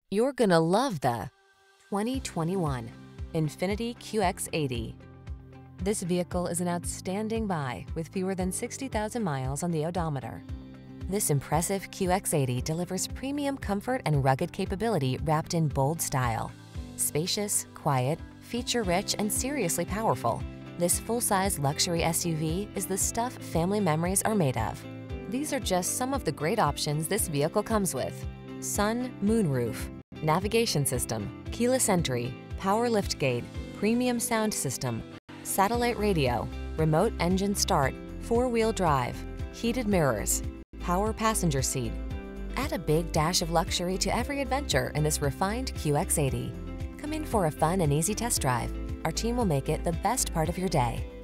You're gonna love the 2021 Infiniti QX80. This vehicle is an outstanding buy with fewer than 60,000 miles on the odometer. This impressive QX80 delivers premium comfort and rugged capability wrapped in bold style. Spacious, quiet, feature-rich, and seriously powerful, this full-size luxury SUV is the stuff family memories are made of. These are just some of the great options this vehicle comes with: sun, moonroof, navigation system, keyless entry, power liftgate, premium sound system, satellite radio, remote engine start, four-wheel drive, heated mirrors, power passenger seat. Add a big dash of luxury to every adventure in this refined QX80. Come in for a fun and easy test drive. Our team will make it the best part of your day.